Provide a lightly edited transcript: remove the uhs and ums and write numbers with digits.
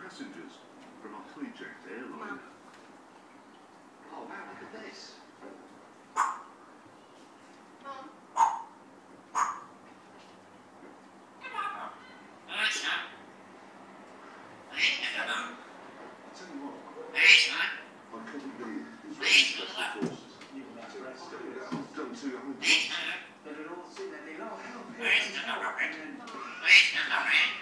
passengers from a hijacked airliner. Oh wow, look at this. Done too.